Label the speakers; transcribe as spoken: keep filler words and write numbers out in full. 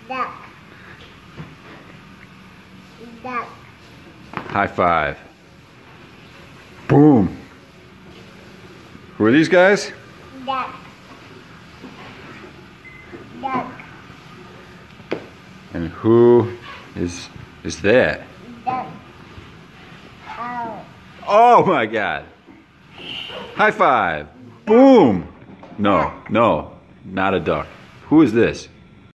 Speaker 1: Duck. Duck.
Speaker 2: High five. Boom. Who are these guys?
Speaker 1: Duck. Duck.
Speaker 2: And who is is that?
Speaker 1: Duck. Oh.
Speaker 2: Oh my God. High five. Boom. No, no, not a duck. Who is this?